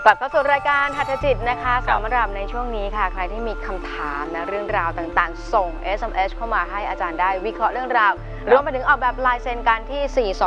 ลับเข้าสู่รายการหัตถจิตนะคะสำหรับในช่วงนี้ค่ะใครที่มีคำถามนะเรื่องราวต่างๆส่ง SMS เข้ามาให้อาจารย์ได้วิเคราะห์เรื่องราวรวมไปถึงออกแบบลายเซ็นกันที่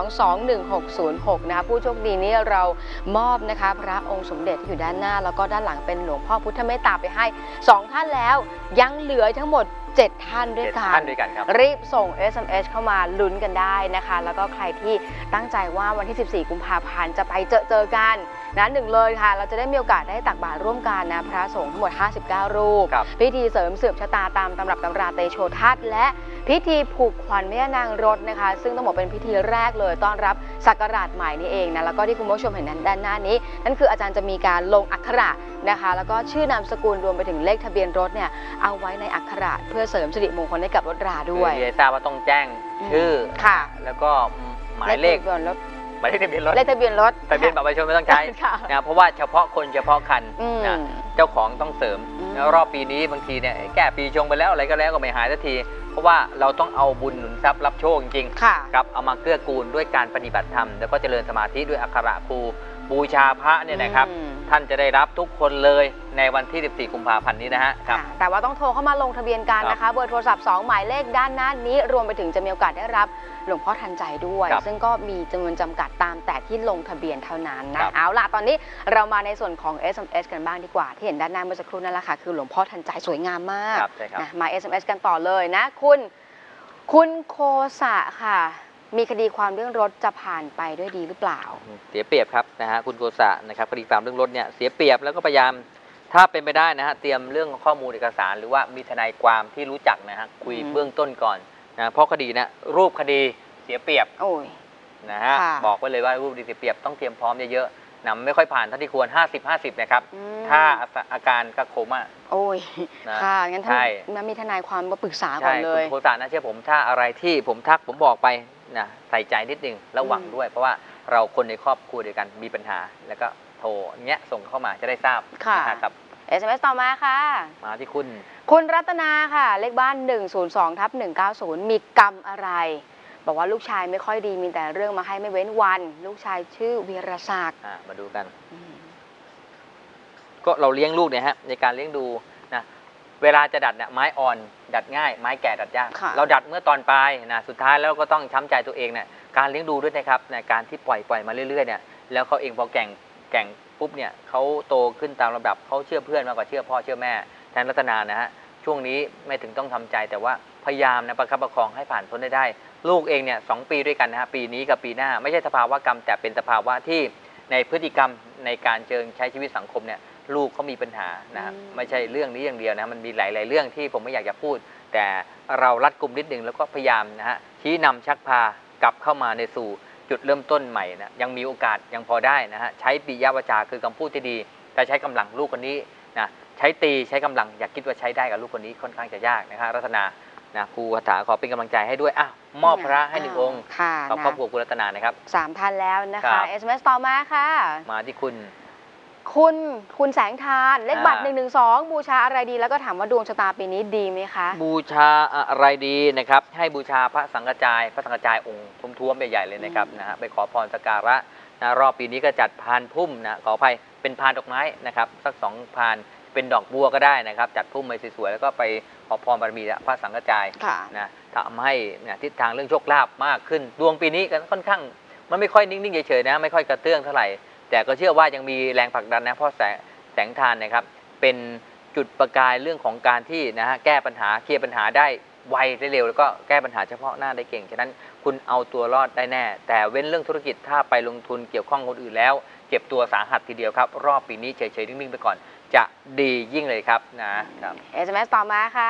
4221606 นะคะผู้โชคดีนี้เรามอบนะคะพระองค์สมเด็จที่อยู่ด้านหน้าแล้วก็ด้านหลังเป็นหลวงพ่อพุทธเมตตาไปให้2ท่านแล้วยังเหลือทั้งหมด7 ท่านด้วยกันครับรีบส่ง SMS เข้ามาลุ้นกันได้นะคะแล้วก็ใครที่ตั้งใจว่าวันที่ 14 กุมภาพันธ์จะไปเจอกันนะหนึ่งเลยค่ะเราจะได้มีโอกาสได้ตักบาตรร่วมกันนะพระสงฆ์ทั้งหมด59 รูปพิธีเสริมสืบชะตาตามตำรับตำราเตโชทัศน์และพิธีผูกขวัญแม่นางรถนะคะซึ่งต้องบอกเป็นพิธีแรกเลยต้อนรับศักราชใหม่นี่เองนะแล้วก็ที่คุณผู้ชมเห็นด้านหน้านี้นั่นคืออาจารย์จะมีการลงอักขระนะคะแล้วก็ชื่อนามสกุลรวมไปถึงเลขทะเบียนรถเนี่ยเอาไว้ในอักขระเพื่อเสริมสิริมงคลให้กับรถราด้วยทราบว่าต้องแจ้งชื่อค่ะแล้วก็หมายเลขรถหมายเลขทะเบียนรถเลขทะเบียนรถทะเบียนบัตรประชาชนไม่ต้องใช้นะเพราะว่าเฉพาะคนเฉพาะคันนะเจ้าของต้องเสริมแล้วรอบปีนี้บางทีเนี่ยแก้ปีชงไปแล้วอะไรก็แล้วก็ไม่หายสักทีเพราะว่าเราต้องเอาบุญหนุนทรัพย์รับโชคจริงๆครับเอามาเกื้อกูลด้วยการปฏิบัติธรรมแล้วก็เจริญสมาธิด้วยอักขระครูบูชาพระเนี่ยนะครับท่านจะได้รับทุกคนเลยในวันที่ 14 กุมภาพันธ์นี้นะฮะครับแต่ว่าต้องโทรเข้ามาลงทะเบียนกันนะคะเบอร์โทรศัพท์2หมายเลขด้านหน้านี้รวมไปถึงจะมีโอกาสได้รับหลวงพ่อทันใจด้วยซึ่งก็มีจำนวนจำกัดตามแต่ที่ลงทะเบียนเท่านั้นนะเอาล่ะตอนนี้เรามาในส่วนของ SMS กันบ้างดีกว่าที่เห็นด้านหน้าเมื่อสักครู่นั่นแหละค่ะคือหลวงพ่อทันใจสวยงามมากนะมา SMS กันต่อเลยนะคุณโคสะค่ะมีคดีความเรื่องรถจะผ่านไปด้วยดีหรือเปล่าเสียเปรียบครับนะฮะคุณโกษะนะครับคดีความเรื่องรถเนี่ยเสียเปรียบแล้วก็พยายามถ้าเป็นไปได้นะฮะเตรียมเรื่องข้อมูลเอกสารหรือว่ามีทนายความที่รู้จักนะฮะคุยเบื้องต้นก่อนนะเพราะคดีนะรูปคดีเสียเปรียบนะฮะบอกไว้เลยว่ารูปคดีเสียเปรียบต้องเตรียมพร้อมเยอะๆนะไม่ค่อยผ่านเท่าที่ควร50-50นะครับถ้าอาการก็โคม่าโอ้ยค่ะงั้นท่านมีทนายความมาปรึกษาก่อนเลยคุณโกษะนะเชื่อผมถ้าอะไรที่ผมทักผมบอกไปนะใส่ใจนิดนึงระวังด้วยเพราะว่าเราคนในครอบครัวเดียวกันมีปัญหาแล้วก็โทรเงี้ยส่งเข้ามาจะได้ทราบนะครับ SMS ต่อมาค่ะมาที่คุณรัตนาค่ะเลขบ้าน 102/190 มีกรรมอะไรบอกว่าลูกชายไม่ค่อยดีมีแต่เรื่องมาให้ไม่เว้นวันลูกชายชื่อวีรศักดิ์มาดูกันก็เราเลี้ยงลูกเนี่ยฮะในการเลี้ยงดูนะเวลาจะดัดเนี่ยไม้อ่อนดัดง่ายไม้แก่ดัดยากเราดัดเมื่อตอนปลายนะสุดท้ายแล้วก็ต้องช้ำใจตัวเองเนี่ยการเลี้ยงดูด้วยนะครับในการที่ปล่อยมาเรื่อยๆเนี่ยแล้วเขาเองพอแก่งปุ๊บเนี่ยเขาโตขึ้นตามลำดับเขาเชื่อเพื่อนมากกว่าเชื่อพ่อเชื่อแม่แทนรัตนานะฮะช่วงนี้ไม่ถึงต้องทำใจแต่ว่าพยายามนะประคับประคองให้ผ่านพ้นได้ลูกเองเนี่ย2 ปีด้วยกันนะฮะปีนี้กับปีหน้าไม่ใช่สภาวะกรรมแต่เป็นสภาวะที่ในพฤติกรรมในการใช้ชีวิตสังคมเนี่ยลูกเขามีปัญหานะไม่ใช่เรื่องนี้อย่างเดียวนะมันมีหลายๆเรื่องที่ผมไม่อยากจะพูดแต่เรารัดกุมนิดนึงแล้วก็พยายามนะฮะชี้นำชักพากลับเข้ามาในสู่จุดเริ่มต้นใหม่นะยังมีโอกาสยังพอได้นะฮะใช้ปิยวาจาคือคำพูดที่ดีแต่ใช้กำลังลูกคนนี้นะใช้ตีใช้กำลังอย่าคิดว่าใช้ได้กับลูกคนนี้ค่อนข้างจะยากนะครับรัตนานะครูคาถาขอเป็นกำลังใจให้ด้วยมอบพระให้1 องค์ต่อครอบครัวคุณรัตนานะครับ 3 ท่านแล้วนะคะ SMS ต่อมาค่ะมาที่คุณแสงทานเลขบัตร112บูชาอะไรดีแล้วก็ถามว่าดวงชะตาปีนี้ดีไหมคะบูชาอะไรดีนะครับให้บูชาพระสังฆจายองค์ท้วมๆใหญ่ๆเลยนะครับนะฮะไปขอพรสักการะนะรอบปีนี้ก็จัดพานพุ่มนะขออภัยเป็นพานดอกไม้นะครับสัก2 พานเป็นดอกบัวก็ได้นะครับจัดพุ่มไปสวยๆแล้วก็ไปขอพรบารมีพระสังฆจายนะทำให้ทิศทางเรื่องโชคลาภมากขึ้นดวงปีนี้ก็ค่อนข้างมันไม่ค่อยนิ่งๆเฉยๆนะไม่ค่อยกระเตื้องเท่าไหร่แต่ก็เชื่อว่ายังมีแรงผลักดันนะเพราะแสงทานนะครับเป็นจุดประกายเรื่องของการที่นะฮะแก้ปัญหาเคลียร์ปัญหาได้ไวได้เร็วแล้วก็แก้ปัญหาเฉพาะหน้าได้เก่งฉะนั้นคุณเอาตัวรอดได้แน่แต่เว้นเรื่องธุรกิจถ้าไปลงทุนเกี่ยวข้องคนอื่นแล้วเจ็บตัวสาหัสทีเดียวครับรอบปีนี้เฉยๆนิ่งๆไปก่อนจะดียิ่งเลยครับนะครับ SMS ต่อมาค่ะ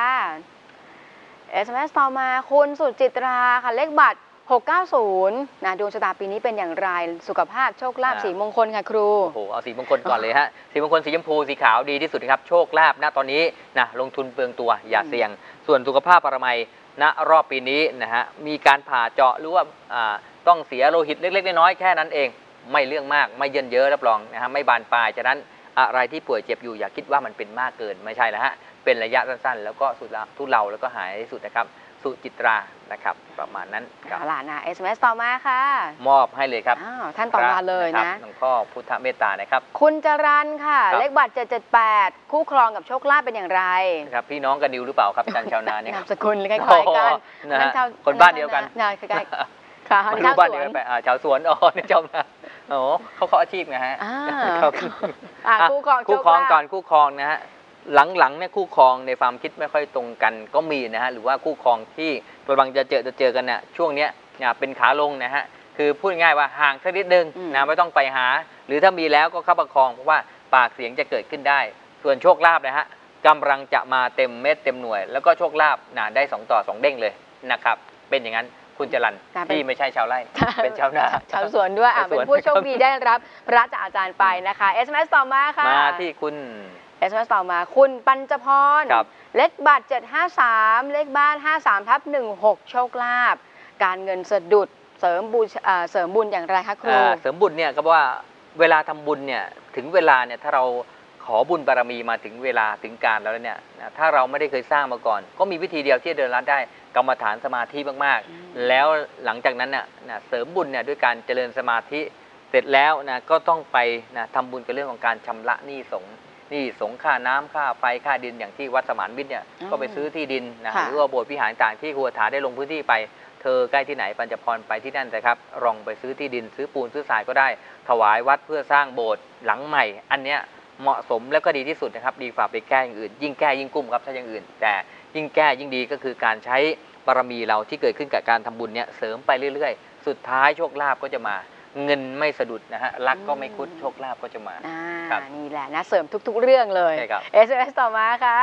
SMS ต่อมาคุณสุจิตราค่ะเลขบัตร690นะดวงชะตาปีนี้เป็นอย่างไรสุขภาพโชคลาภสีมงคลค่ะครูโอ้โหเอาสีมงคลก่อนเลยฮะสีมงคลสีชมพูสีขาวดีที่สุดนะครับโชคลาภณตอนนี้นะลงทุนเปลืองตัวอย่าเสี่ยงส่วนสุขภาพปรมัยณรอบปีนี้นะฮะมีการผ่าเจาะหรือว่าต้องเสียโลหิตเล็กๆน้อยๆแค่นั้นเองไม่เรื่องมากไม่เยินเยอะรับรองนะฮะไม่บานปลายฉะนั้นอะไรที่ป่วยเจ็บอยู่อย่าคิดว่ามันเป็นมากเกินไม่ใช่นะฮะเป็นระยะสั้นๆแล้วก็สุดทุเลาแล้วก็หายที่สุดนะครับสุจิตรานะครับประมาณนั้นครับเอาล่ะนะ SMS ต่อมาค่ะมอบให้เลยครับท่านต่อมาเลยนะหลวงพ่อพุทธเมตตานะครับคุณจรัญค่ะครับเลขบัตร778คู่ครองกับโชคลาภเป็นอย่างไรครับพี่น้องกันดิวหรือเปล่าครับอาจารย์ชาวนาเนี่ยนามสกุลคล้ายๆกันนะฮะชาวคนบ้านเดียวกันคล้ายๆค่ะไม่ชารู้วบ้านสเดียววกัน นไปชาวสวนเนี่ยชาวนาโอ้เขาอาชีพไงฮะอ่าครับคู่ครองคู่ครองโชลาภก่อนคู่ครองนะฮะหลังๆเนี่ยคู่ครองในความคิดไม่ค่อยตรงกันก็มีนะฮะหรือว่าคู่ครองที่กำลังจะเจอกันเนี่ยช่วงเนี้ยเป็นขาลงนะฮะคือพูดง่ายๆว่าห่างสักนิดนึงนะไม่ต้องไปหา หรือถ้ามีแล้วก็เข้าประคองเพราะว่าปากเสียงจะเกิดขึ้นได้ ส่วนโชคลาภนะฮะกำลังจะมาเต็มเม็ดเต็มหน่วย แล้วก็โชคลาภได้2 ต่อ 2 เด้งเลยนะครับเป็นอย่างนั้นคุณจรัญที่ไม่ใช่ชาวไร่เป็นชาวนาชาวสวนด้วยชาวสวนเป็นผู้โชคดีได้รับพระจากอาจารย์ไปนะคะ SMS ต่อมาค่ะมาที่คุณ SMS ต่อมาคุณปัญจพรครับเลขบัตร753เลขบ้าน53/16โชคลาภการเงินสะดุดเสริมบุญอย่างไรคะครูเสริมบุญเนี่ยก็ว่าเวลาทำบุญเนี่ยถึงเวลาเนี่ยถ้าเราขอบุญบารมีมาถึงเวลาถึงการแล้วเนี่ยถ้าเราไม่ได้เคยสร้างมาก่อน ก็มีวิธีเดียวที่จะเดินลัดได้กรรมฐานสมาธิมากๆแล้วหลังจากนั้นน่ะเสริมบุญเนี่ยด้วยการเจริญสมาธิเสร็จแล้วนะก็ต้องไปทำบุญกับเรื่องของการชำระหนี้สงฆ์ค่าน้ำค่าไฟค่าดินอย่างที่วัดสมานมิตรเนี่ยก็ไปซื้อที่ดินหรือว่าโบสถ์วิหารต่างที่ครูถาได้ลงพื้นที่ไปเธอใกล้ที่ไหนปัญจพรไปที่นั่นแต่ครับลองไปซื้อที่ดินซื้อปูนซื้อทรายก็ได้ถวายวัดเพื่อสร้างโบสถ์หลังใหม่อันเนี้ยเหมาะสมแล้วก็ดีที่สุดนะครับดีกว่าไปแก้อย่างอื่นยิ่งแก้ยิ่งกุ้มครับถ้าอย่างอื่นแต่ยิ่งแก้ยิ่งดีก็คือการใช้บารมีเราที่เกิดขึ้นกับการทำบุญเนี่ยเสริมไปเรื่อยๆสุดท้ายโชคลาภก็จะมาเงินไม่สะดุดนะฮะรักก็ไม่คุดโชคลาภก็จะมาครับนี่แหละนะเสริมทุกๆเรื่องเลยใช่ครับ SMS ต่อมาค่ะ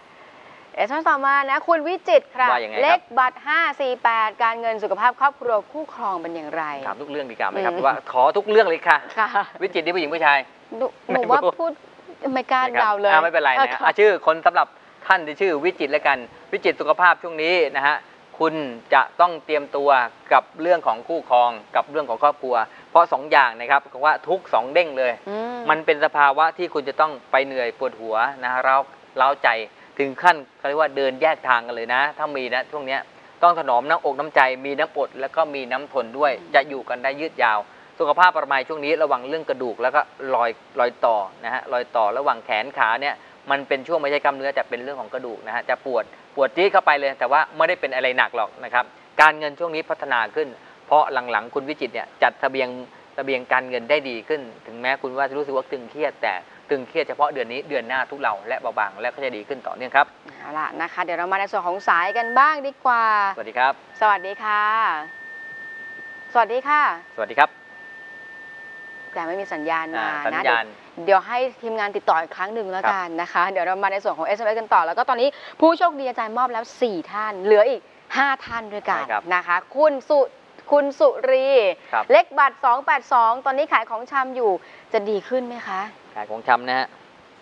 SMS ต่อมานะคุณวิจิตรค่ะว่ายังไงครับเลขบัตร548การเงินสุขภาพครอบครัวคู่ครองเป็นอย่างไรถามทุกเรื่องดีกว่าไหมครับว่าขอทุกเรื่องเลยค่ะค่ะวิจิตรนี่ผู้หญิงผู้ชายหนูว่าพูดไม่กล้าเดาเลยไม่เป็นไรนะชื่อคนสำหรับท่านที่ชื่อวิจิตรแล้วกันวิจิตรสุขภาพช่วงนี้นะฮะคุณจะต้องเตรียมตัวกับเรื่องของคู่ครองกับเรื่องของครอบครัวเพราะ2 อย่างนะครับบอกว่าทุก2เด้งเลยมันเป็นสภาวะที่คุณจะต้องไปเหนื่อยปวดหัวนะเร้าใจถึงขั้นเขาเรียกว่าเดินแยกทางกันเลยนะถ้ามีนะช่วงนี้ต้องถนอมน้ำอกน้ำใจมีน้ำอดแล้วก็มีน้ำทนด้วยจะอยู่กันได้ยืดยาวสุขภาพประมาณช่วงนี้ระวังเรื่องกระดูกแล้วก็รอยต่อนะฮะรอยต่อระหว่างแขนขาเนี่ยมันเป็นช่วงไม่ใช่กล้ามเนื้อแต่เป็นเรื่องของกระดูกนะฮะจะปวดจี๊ดเข้าไปเลยแต่ว่าไม่ได้เป็นอะไรหนักหรอกนะครับการเงินช่วงนี้พัฒนาขึ้นเพราะหลังๆคุณวิจิตรเนี่ยจัดเสบียงการเงินได้ดีขึ้นถึงแม้คุณว่าจะรู้สึกว่าตึงเครียดแต่ตึงเครียดเฉพาะเดือนนี้เดือนหน้าทุกเราและเบาบางและก็จะดีขึ้นต่อเนื่องครับเอาล่ะนะคะเดี๋ยวเรามาในส่วนของสายกันบ้างดีกว่าสวัสดีครับสวัสดีค่ะสวัสดีค่ะสวัสดีครับแต่ไม่มีสัญญาณมาสัญนะญาณเดี๋ยวให้ทีมงานติดต่ออีกครั้งหนึ่งแล้วกันนะคะเดี๋ยวเรามาในส่วนของ SMS กันต่อแล้วก็ตอนนี้ผู้โชคดีอาจารย์มอบแล้ว4ท่านเหลืออีก5ท่านด้วยกันนะคะคุณสุรีเลขบัตร282ตอนนี้ขายของชำอยู่จะดีขึ้นไหมคะขายของชำนะฮะ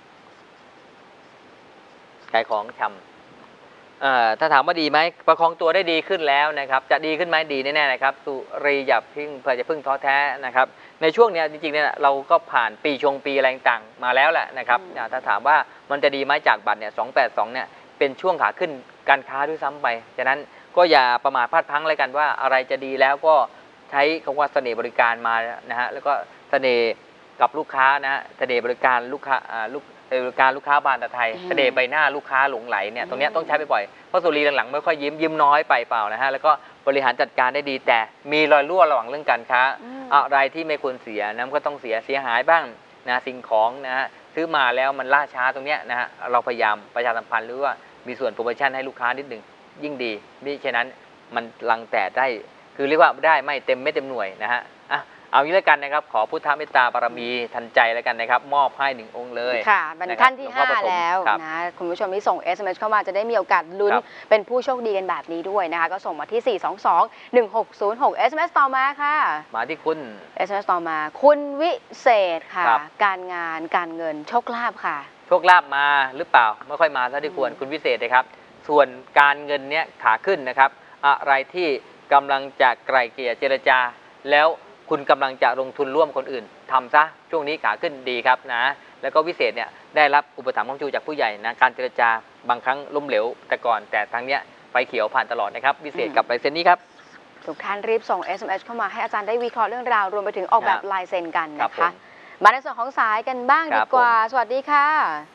ขายของชำถ้าถามว่าดีไหมประคองตัวได้ดีขึ้นแล้วนะครับจะดีขึ้นไหมดีแน่ๆนะครับสุรีอย่าพึ่งท้อแท้นะครับในช่วงนี้จริงๆเนี่ยเราก็ผ่านปีอะไรต่างมาแล้วแหละนะครับถ้าถามว่ามันจะดีไหมจากบัตรเนี่ย282เนี่ยเป็นช่วงขาขึ้นการค้าด้วยซ้ำไปฉะนั้นก็อย่าประมาทพลาดพลั้งเลยกันว่าอะไรจะดีแล้วก็ใช้คำว่าเสน่ห์บริการมานะฮะแล้วก็เสน่ห์กับลูกค้านะฮะเสน่ห์บริการลูกค้าบริการลูกค้าบานตะไทยเสน่ห์ใบหน้าลูกค้าหลงไหลเนี่ยตรงนี้ต้องใช้บ่อยเพราะสุรีหลังๆไม่ค่อยยิ้มน้อยไปเปล่านะฮะแล้วก็บริหารจัดการได้ดีแต่มีรอยรั่วระหว่างเรื่องการค้าอะไรที่ไม่ควรเสียนะก็ต้องเสียหายบ้างนะสิ่งของนะฮะซื้อมาแล้วมันล่าช้าตรงเนี้ยนะฮะเราพยายามประชาสัมพันธ์หรือว่ามีส่วนโปรโมชั่นให้ลูกค้านิดหนึ่งยิ่งดีมิฉะนั้นมันลังแต่ได้คือเรียกว่าได้ไม่เต็มไม่เต็มหน่วยนะฮะเอางี้แล้วกันนะครับขอพุทธเมตตาบารมีทันใจแล้วกันนะครับมอบให้1 องค์เลยค่ะเป็นท่านที่5แล้วนะคุณผู้ชมที่ส่ง SMS เข้ามาจะได้มีโอกาสลุ้นเป็นผู้โชคดีกันแบบนี้ด้วยนะคะก็ส่งมาที่4221606 SMS ต่อมาค่ะมาที่คุณ SMS ต่อมาคุณวิเศษค่ะการงานการเงินโชคลาภค่ะโชคลาภมาหรือเปล่าไม่ค่อยมาเท่าที่ควรคุณวิเศษนะครับส่วนการเงินเนี้ยขาขึ้นนะครับอะไรที่กำลังจะไกล่เกลี่ยเจรจาแล้วคุณกำลังจะลงทุนร่วมคนอื่นทำซะช่วงนี้ขาขึ้นดีครับนะแล้วก็วิเศษเนี่ยได้รับอุปถัมภ์ของจูจากผู้ใหญ่นะการเจรจาบางครั้งล้มเหลวแต่ก่อนแต่ทางเนี้ยไฟเขียวผ่านตลอดนะครับพิเศษกับลายเซ็นนี้ครับทุกท่านรีบส่ง SMS เข้ามาให้อาจารย์ได้วิเคราะห์เรื่องราวรวมไปถึงออกแบบลายเซ็นกันครันะบผคะมมาในส่วนของสายกันบ้างครัดีบกว่าผมสวัสดีค่ะ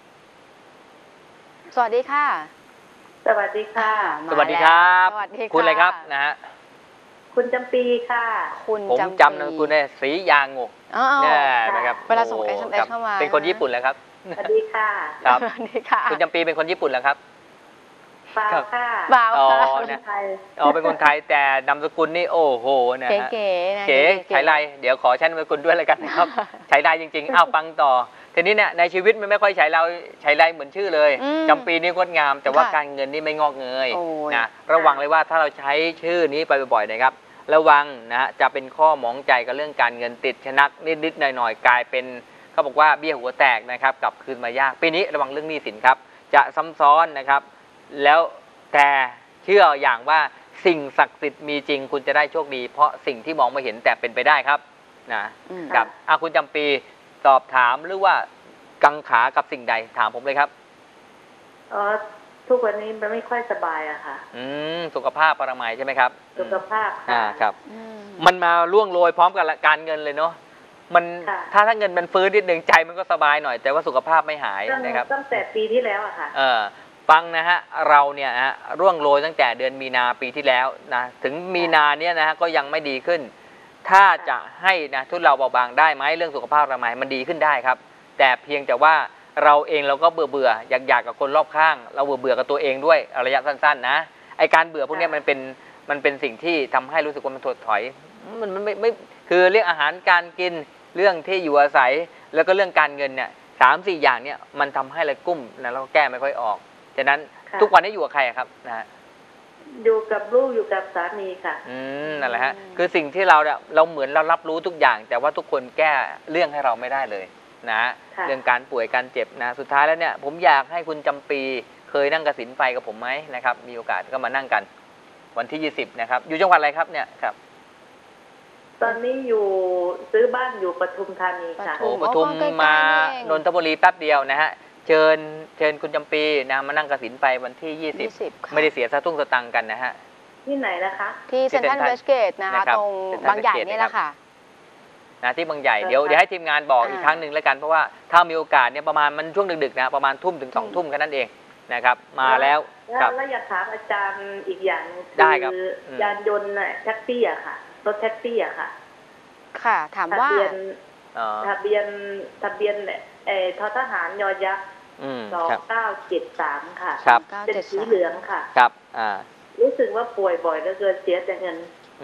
สวัสดีค่ะสวัสดีค่ะมาสวัสดีครับสวัสดีคุณอะไรครับนะฮะคุณจำปีค่ะคุณผมจำจำนามสกุลได้ศรียางกอ๋อเนี่ยนะครับเวลาส่งโอ้ SMS ครับเข้ามาเป็นคนญี่ปุ่นแล้วครับสวัสดีค่ะครับสวัสดีค่ะคุณจำปีเป็นคนญี่ปุ่นแล้วครับเปล่าค่ะเปล่าอ๋อค่ะคนนะไทยอ๋อเป็นคนไทยแต่นามสกุลนี่โอ้โหนะฮะเก๋ๆนะเก๋ใช้ลายเดี๋ยวขอใช้นามสกุลด้วยแล้วกันนะครับ ใช้ลายจริงๆอ้าวฟังต่อทีนี้เนี่ยในชีวิตมันไม่ค่อยใช้ลายเหมือนชื่อเลยอืมจำปีนี่งดงาม แต่ว่าค่ะการเงินนี่ไม่งอกเงยโอ้ยนะระวังเลยว่าถ้าเราใช้ชื่อนี้ไปบ่อยๆนะครับระวังนะฮะจะเป็นข้อหมองใจกับเรื่องการเงินติดชะนักนิดๆหน่อยๆกลายเป็นเขาบอกว่าเบี้ยหัวแตกนะครับกลับคืนมายากปีนี้ระวังเรื่องหนี้สินครับจะซ้ำซ้อนนะครับ แล้วแต่เชื่ออย่างว่าสิ่งศักดิ์สิทธิ์มีจริงคุณจะได้โชคดี เพราะสิ่งที่มองไม่เห็นแต่เป็นไปได้ครับนะอืมครับคุณจำปีสอบถามหรือว่ากังขากับสิ่งใดถามผมเลยครับอ๋อ ทุกวันนี้มันไม่ค่อยสบายอะค่ะสุขภาพปรมัยใช่ไหมครับสุขภาพครับอืมมันมาล่วงโรยพร้อมกับการเงินเลยเนาะมันค่ะถ้าเงินมันฟื้นนิดนึงใจมันก็สบายหน่อย แต่ว่าสุขภาพไม่หายนะครับตั้งแต่ปีที่แล้วอะค่ะฟังนะฮะเราเนี่ยฮะร่วงโรยตั้งแต่เดือนมีนาปีที่แล้วนะถึงมีนาเนี่ยนะฮะก็ยังไม่ดีขึ้น ถ้าจะให้นะทุเราเบาบางได้ไหมเรื่องสุขภาพระมัยมันดีขึ้นได้ครับ แต่เพียงแต่ว่าเราเองเราก็เบื่ออยากกับคนรอบข้าง เราเบื่อกับตัวเองด้วยระยะสั้นๆนะไอการเบื่อพวกนี้มันเป็นสิ่งที่ทำให้รู้สึกว่ามันถดถอยมันไม่คือเรื่องอาหารการกินเรื่องที่อยู่อาศัยแล้วก็เรื่องการเงินเนี่ย3-4 อย่างเนี่ยมันทำให้เรากุ้มนะเราก็แก้ไม่ค่อยออกฉะนั้นค่ะทุกวันนี้อยู่กับใครครับนะฮะอยู่กับลูกอยู่กับสามีค่ะนั่นแหละฮะคือสิ่งที่เราเหมือนเรารับรู้ทุกอย่าง แต่ว่าทุกคนแก้เรื่องให้เราไม่ได้เลยนะค่ะเรื่องการป่วยการเจ็บนะสุดท้ายแล้วเนี่ยผมอยากให้คุณจำปีเคยนั่งกสิณไฟกับผมไหมนะครับมีโอกาสก็มานั่งกันวันที่20นะครับอยู่จังหวัดอะไรครับเนี่ยครับตอนนี้อยู่ซื้อบ้านอยู่ปทุมธานีค่ะโอ้ปทุมใกล้ๆมานี่เองนนทบุรีแป๊บเดียวนะฮะเชิญคุณจำปีนะมานั่งกสิณไฟวันที่20 ค่ะไม่ได้เสียสตุ้งสตังค์กันนะฮะที่ไหนนะคะที่เซ็นทรัลที่เว Central สเกตนะคะนะครับตรง Central บางใหญ่ Westgate นี่แหละค่ะนะที่บางใหญ่เดี๋ยวให้ทีมงานบอกอีกครั้งหนึ่งแล้วกันเพราะว่าถ้ามีโอกาสเนี่ยประมาณมันช่วงดึกๆนะประมาณทุ่มถึง2 ทุ่มแค่นั้นเองนะครับมาแล้วครับแล้วอยากถามอาจารย์อีกอย่างหนึ่งได้ครับยานยนต์น่ะแท็กซี่อะค่ะรถแท็กซี่อะค่ะค่ะ ถามว่าอ๋อทะเบียนททหารยอยักษ์ครับ 2973 ค่ะครับเป็นสีเหลืองค่ะครับรู้สึกว่าป่วยบ่อยเหลือเกินเสียแต่เงิน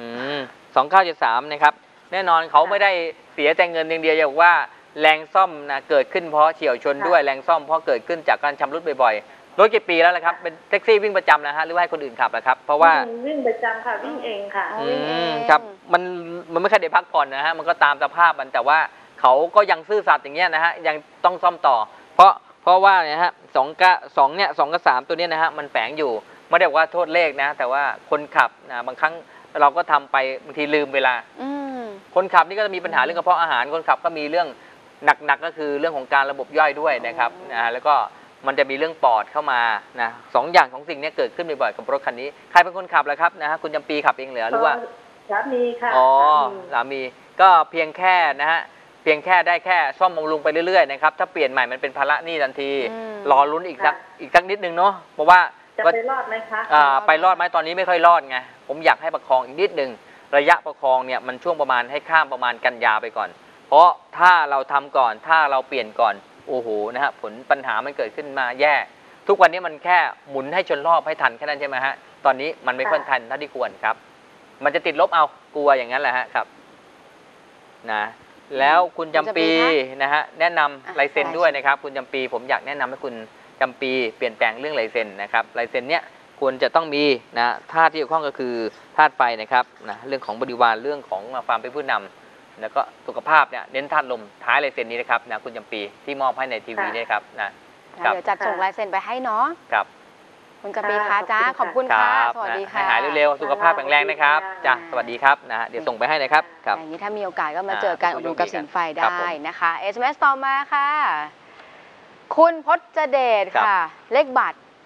2973นะครับแน่นอนเขาไม่ได้เสียแต่เงินอย่างเดียวอย่างว่าแรงซ่อมนะเกิดขึ้นเพราะเฉี่ยวชนด้วยแรงซ่อมเพราะเกิดขึ้นจากการชำรุดบ่อยๆรถกี่ปีแล้วล่ะครับเป็นแท็กซี่วิ่งประจำนะฮะหรือว่าให้คนอื่นขับล่ะครับเพราะว่าวิ่งประจำค่ะ วิ่งเองค่ะอ๋อ วิ่งเองครับมันไม่เคยได้พักผ่อนนะฮะมันก็ตามสภาพมันแต่ว่าเขาก็ยังซื่อสัตย์อย่างเงี้ยนะฮะยังต้องซ่อมต่อเพราะว่าเนี่ยฮะ2กับ 3ตัวเนี้ยนะฮะมันแฝงอยู่ไม่ได้บอกว่าโทษเลขนะแต่ว่าคนขับนะบางครั้งเราก็ทำไปบางทีลืมเวลาอืมคนขับนี่ก็จะมีปัญหาเรื่องกระเพาะอาหารคนขับก็มีเรื่องหนักๆก็คือเรื่องของการระบบย่อยด้วยนะครับแล้วก็มันจะมีเรื่องปอดเข้ามานะ2 สิ่งนี้เกิดขึ้นบ่อยๆกับรถคันนี้ใครเป็นคนขับล่ะครับนะฮะคุณจำปีขับเองเหรอหรือว่าสามีค่ะอ๋อสามีสามีก็เพียงแค่นะฮะเพียงแค่ได้แค่ซ่อมบำรุงไปเรื่อยๆนะครับถ้าเปลี่ยนใหม่มันเป็นภาระหนี้ทันที รอลุ้นอีกสักนิดนึงเนาะเพราะว่าจะไปรอดไหมคะไปรอดไหมตอนนี้ไม่ค่อยรอดไงผมอยากให้ประคองอีกนิดนึงระยะประคองเนี่ยมันช่วงประมาณให้ข้ามประมาณกันยาไปก่อน เพราะถ้าเราทำก่อนถ้าเราเปลี่ยนก่อนโอ้โหนะฮะผลปัญหามันเกิดขึ้นมาแย่ทุกวันนี้มันแค่หมุนให้ชนรอบให้ทันแค่นั้นใช่ไหมฮะตอนนี้มันไม่ค่อยทันเท่าที่ควรครับมันจะติดลบเอากลัวอย่างนั้นแหละฮะครับนะแล้วคุณจำปีนะฮะแนะนำลายเซ็นด้วยนะครับคุณจำปีผมอยากแนะนำให้คุณจำปีเปลี่ยนแปลงเรื่องลายเซ็นนะครับลายเซ็นเนี้ยควรจะต้องมีนะธาตุที่เกี่ยวข้องก็คือธาตุไฟนะครับนะเรื่องของบริวารเรื่องของความเป็นผู้นำแล้วก็สุขภาพเนี่ยเน้นธาตุลมท้ายลายเซ็นนี้นะครับนะคุณจำปีที่มอบให้ในทีวีนี่ครับนะเดี๋ยวจัดส่งลายเซ็นไปให้เนาะครับคุณจำปีคะจ้าขอบคุณคค่ะรับสวัสดีค่ะหายเร็วๆสุขภาพแข็งแรงนะครับจ้ะสวัสดีครับนะเดี๋ยวส่งไปให้นะครับครับอย่างนี้ถ้ามีโอกาสก็มาเจอกันอบรมกับสินไฟครับได้ผมนะคะ SMS ต่อมาค่ะ คุณพจเดชครับค่ะ เลขบัตร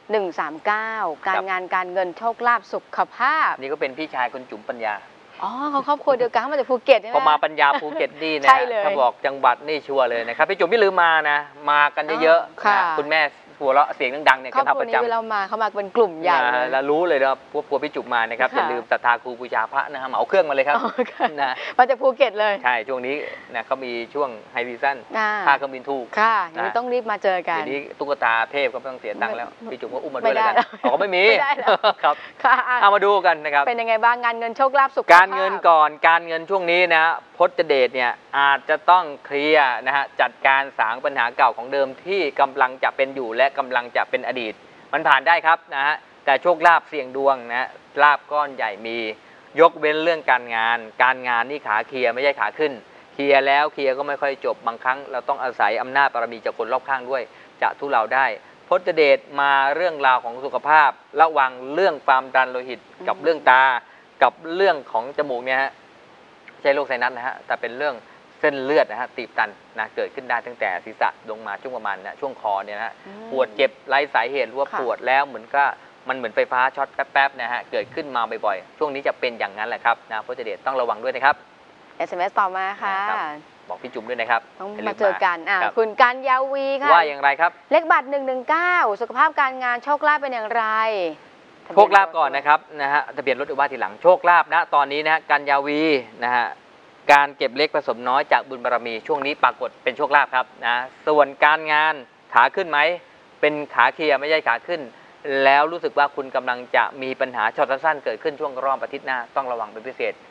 139 การงานการเงินโชคลาภสุขภาพนี่ก็เป็นพี่ชายคุณจุ๋มปัญญาอ๋อเขาครอบครัวเดียวกันเขามาจากภูเก็ตใช่ไหมพอมาปัญญาภูเก็ตนี่นะใช่เลยถ้าบอกจังหวัดนี่ชัวร์เลยนะครับพี่จุ๋มไม่ลืมมานะมากันเยอะๆค่ะนะคุณแม่หัวเราะเสียงดังๆเนี่ยครกัอบนทับครัปวระนี้จำเวลามาเขามาเป็นกลุ่มใหญ่เลยแล้วรู้เลยนะพวกพี่จุ๋มมานะครับค่ะอย่าลืมศรัทธาครูบูชาพระนะฮะเหมาเครื่องมาเลยครับอ๋อค่ะนะมาจากภูเก็ตเลยใช่ช่วงนี้นะเขามีช่วงไฮซีซั่นอ่าค่าเครื่องบินถูกค่ะอย่างนี้ต้องรีบมาเจอกันเดี๋ยวนี้ตุ๊กตาเทพก็ไม่ต้องเสียตังค์แล้วพี่จุ๋มก็อุ้มมาด้ไม่วยเลยได้กันแล้วอ๋อไม่มีไม่ได้แล้วครับค่ะเอามาดูกันนะครับเป็นยังไงบ้างงานเงินโชคลาภสุขภาพการเงินก่อนการเงินช่วงนี้นะพจน์เดชเนี่ยอาจจะต้องเคลียร์นะฮะจัดการสางปัญหาเก่าของเดิมที่กำลังจะเป็นอยู่และกำลังจะเป็นอดีต มันผ่านได้ครับนะฮะแต่โชคลาภเสี่ยงดวงนะลาภก้อนใหญ่มียกเว้นเรื่องการงานนี่ขาเคลียร์ไม่ใช่ขาขึ้นเคลียร์แล้วเคลียร์ก็ไม่ค่อยจบบางครั้งเราต้องอาศัยอำนาจบารมีจากคนรอบข้างด้วยจะทุเลาได้พจน์เดชมาเรื่องราวของสุขภาพระวังเรื่องความดันโลหิตกับเรื่องตากับเรื่องของจมูกเนี่ยฮะไม่ใช่โรคไซนัสนะฮะแต่เป็นเรื่องเส้นเลือดนะฮะตีบตันนะเกิดขึ้นได้ตั้งแต่ศีรษะลงมาช่วงประมาณนะช่วงคอเนี่ยนะฮะปวดเจ็บไร้สาเหตุหรือว่าค่ะปวดแล้วเหมือนก็มันเหมือนไฟฟ้าช็อตแป๊บๆนะฮะเกิดขึ้นมาบ่อยๆช่วงนี้จะเป็นอย่างนั้นแหละครับนะพจน์เดชต้องระวังด้วยนะครับ SMS ต่อมาค่ะครับ บอกพี่จุ๋มด้วยนะครับต้องย่ลืมาเจอกันครับคุณการยาวีค่ะว่าอย่างไรครับเลขบัตร119 สุขภาพการงานโชคลาภเป็นอย่างไรโชคลาภก่อนนะครับนะฮะทะเบียนรถว่าทีหลังโชคลาภนะตอนนี้นะกันยาวีนะฮะการเก็บเล็กผสมน้อยจากบุญบารมีช่วงนี้ปรากฏเป็นโชคลาภครับนะส่วนการงานขาขึ้นไหมเป็นขาเคลียร์ไม่ใช่ขาขึ้น แล้วรู้สึกว่าคุณกำลังจะมีปัญหาช็อตสั้นเกิดขึ้นช่วงรอบอาทิตย์หน้าต้องระวังเป็นพิเศษ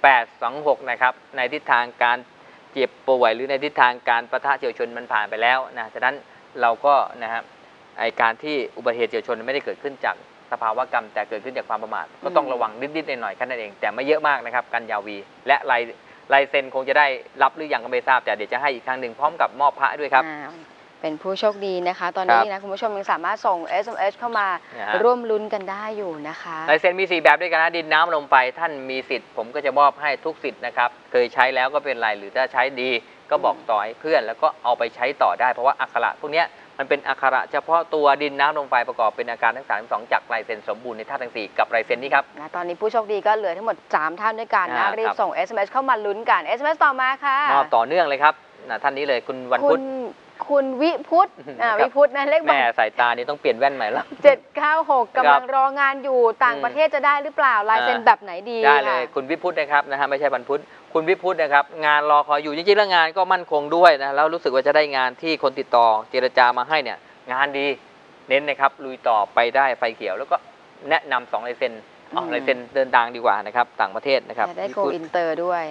826นะครับในทิศทางการเจ็บป่วยหรือในทิศทางการปะทะเฉียวชนมันผ่านไปแล้วนะฉะนั้นเราก็นะครับไอการที่อุบัติเหตุเฉียวชนไม่ได้เกิดขึ้นจากสภาวะกรรมแต่เกิดขึ้นจากความประมาทก็ต้องระวังนิดๆหน่อยๆแค่นั้นเองแต่ไม่เยอะมากนะครับกันยาวีและลายเซ็นคงจะได้รับหรือยังก็ไม่ทราบแต่เดี๋ยวจะให้อีกครั้งหนึ่งพร้อมกับมอบพระด้วยครับเป็นผู้โชคดีนะคะ ตอนนี้นะคุณผู้ชมยังสามารถส่ง SMS เข้ามานะฮะร่วมลุ้นกันได้อยู่นะคะลายเซ็นมี4แบบด้วยกันนะดินน้ำลมไฟท่านมีสิทธิ์ผมก็จะมอบให้ทุกสิทธิ์นะครับเคยใช้แล้วก็เป็นไรหรือถ้าใช้ดีก็บอกต่อให้เพื่อนแล้วก็เอาไปใช้ต่อได้เพราะว่าอักขระพวกเนี้ยมันเป็นอักขระเฉพาะตัวดินน้ำลมไฟประกอบเป็นอาการทั้ง32จากลายเซ็นสมบูรณ์ในธาตุทั้ง4กับลายเซ็นนี้ครับนะตอนนี้ผู้โชคดีก็เหลือทั้งหมด3ท่านด้วยกันนะครับรีบส่ง SMS เข้ามาลุ้นกัน SMS ต่อมาค่ะมอบต่อเนื่องเลยครับนะท่านนี้เลยคุณวันพุธคุณวิพุทธครับวิพุทธนะเลขบัแม่ตรสายตานี่ต้องเปลี่ยนแว่นใหม่แล้ว 796กำลังรองานอยู่ต่างประเทศจะได้หรือเปล่าลายเซ็นแบบไหนดีได้เลยค่ะคุณวิพุทธนะครับนะฮะไม่ใช่บรรพุทธคุณวิพุทธนะครับงานรอคอยอยู่จริงๆแล้วงานก็มั่นคงด้วยนะแล้วรู้สึกว่าจะได้งานที่คนติดต่อเจรจามาให้เนี่ยงานดีเน้นนะครับลุยต่อไปได้ไฟเขียวแล้วก็แนะนำ2ลายเซ็นลายเซ็นเดินทางดีกว่านะครับต่างประเทศนะครับจะได้โกอินเตอร์ด้วย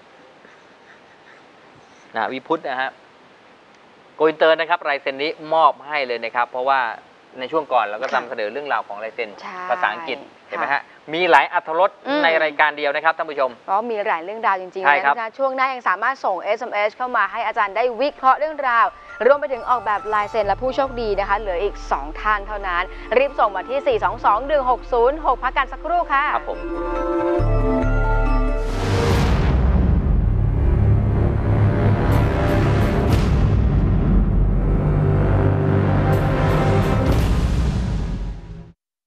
นะวิพุทธนะฮะโกอินเตอร์นะครับลายเซ็นนี้มอบให้เลยนะครับเพราะว่าในช่วงก่อนเราก็นำเสนอเรื่องราวของลายเซ็นใช่ภาษาอังกฤษเห็นไหมฮะมีหลายอรรถรสในรายการเดียวนะครับท่านผู้ชมเพราะมีหลายเรื่องราวจริงๆใช่ครับนะช่วงหน้ายังสามารถส่ง SMS เข้ามาให้อาจารย์ได้วิเคราะห์เรื่องราว รวมไปถึงออกแบบลายเซ็นและผู้โชคดีนะคะเหลืออีก2ท่านเท่านั้นรีบส่งมาที่ 4221606 พักกันสักครู่ค่ะครับผม